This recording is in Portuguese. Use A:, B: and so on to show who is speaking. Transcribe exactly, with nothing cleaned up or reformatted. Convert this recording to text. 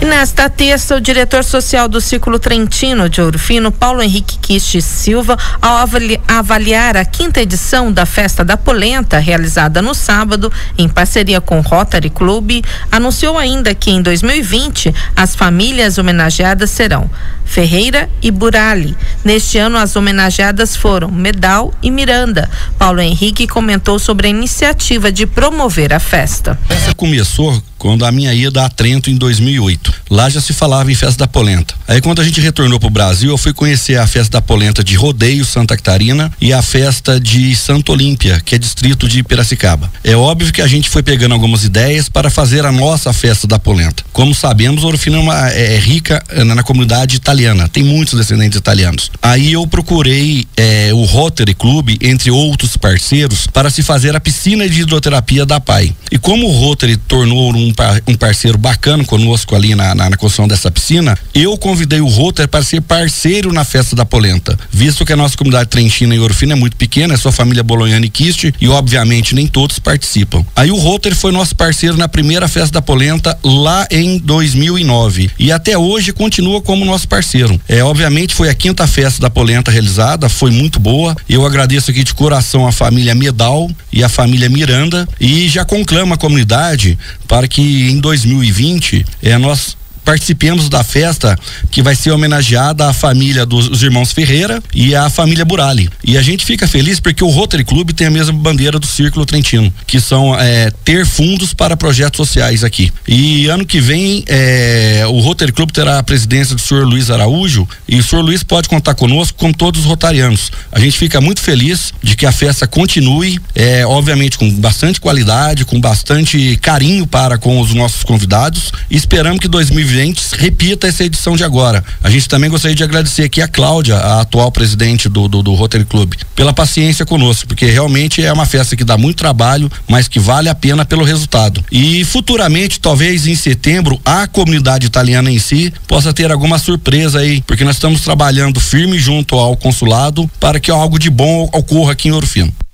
A: E nesta terça, o diretor social do Círculo Trentino de Ouro Fino, Paulo Henrique Kist Silva, ao avali- avaliar a quinta edição da Festa da Polenta, realizada no sábado, em parceria com o Rotary Club, anunciou ainda que em dois mil e vinte as famílias homenageadas serão Ferreira e Burali. Neste ano, as homenageadas foram Medal e Miranda. Paulo Henrique comentou sobre a iniciativa de promover a festa.
B: Essa começou quando a minha ida a Trento em dois mil e oito. Lá já se falava em Festa da Polenta. Aí quando a gente retornou pro Brasil, eu fui conhecer a Festa da Polenta de Rodeio, Santa Catarina, e a Festa de Santa Olímpia, que é distrito de Piracicaba. É óbvio que a gente foi pegando algumas ideias para fazer a nossa Festa da Polenta. Como sabemos, Ouro Fino é, uma, é rica na, na comunidade italiana, tem muitos descendentes italianos. Aí eu procurei é, o Rotary Club, entre outros parceiros, para se fazer a piscina de hidroterapia da P A I. E como o Rotary tornou um, um parceiro bacana conosco ali na, na, na construção dessa piscina, eu convidei o Rotary para ser parceiro na Festa da Polenta, visto que a nossa comunidade trentina em Ouro Fino é muito pequena, é só família Bolognani e Kist, e obviamente nem todos participam. Aí o Rotary foi nosso parceiro na primeira Festa da Polenta lá em dois mil e nove e até hoje continua como nosso parceiro. É, obviamente foi a quinta Festa da Polenta realizada, foi muito boa. Eu agradeço aqui de coração a família Medal e a família Miranda e já conclamo a comunidade para que em dois mil e vinte é, nós participemos da festa que vai ser homenageada à família dos irmãos Ferreira e à família Burali. E a gente fica feliz porque o Rotary Club tem a mesma bandeira do Círculo Trentino, que são é, ter fundos para projetos sociais aqui. E ano que vem é, o Rotary Club terá a presidência do senhor Luiz Araújo e o senhor Luiz pode contar conosco, como todos os rotarianos. A gente fica muito feliz de que a festa continue, é, obviamente com bastante qualidade, com bastante carinho para com os nossos convidados e esperamos que dois mil e vinte repita essa edição de agora. A gente também gostaria de agradecer aqui a Cláudia, a atual presidente do, do, do Rotary Club, pela paciência conosco, porque realmente é uma festa que dá muito trabalho, mas que vale a pena pelo resultado. E futuramente, talvez em setembro, a comunidade italiana em si possa ter alguma surpresa aí, porque nós estamos trabalhando firme junto ao consulado para que algo de bom ocorra aqui em Ouro Fino.